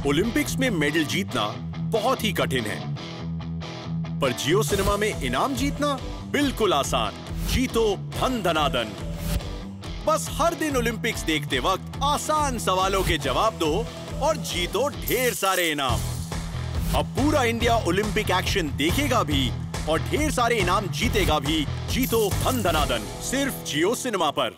Olympics में medal जीतना बहुत ही कठिन है, पर जियो सिनेमा में इनाम जीतना बिल्कुल आसान। जीतो धन धनाधन। बस हर दिन ओलंपिक्स देखते वक्त आसान सवालों के जवाब दो और जीतो ढेर सारे इनाम। अब पूरा इंडिया ओलंपिक एक्शन देखेगा भी और ढेर सारे इनाम जीतेगा भी। जीतो धन धनाधन सिर्फ जियो सिनेमा पर।